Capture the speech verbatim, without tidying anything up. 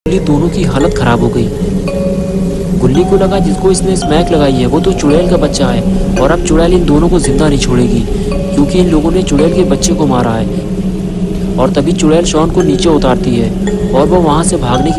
गुल्ली दोनों की हालत खराब हो गई। गुल्ली को लगा जिसको इसने स्मैक लगाई है वो तो चुड़ैल का बच्चा है और अब चुड़ैल इन दोनों को जिंदा नहीं छोड़ेगी क्योंकि इन लोगों ने चुड़ैल के बच्चे को मारा है। और तभी चुड़ैल शॉन को नीचे उतारती है और वो वहाँ से भागने की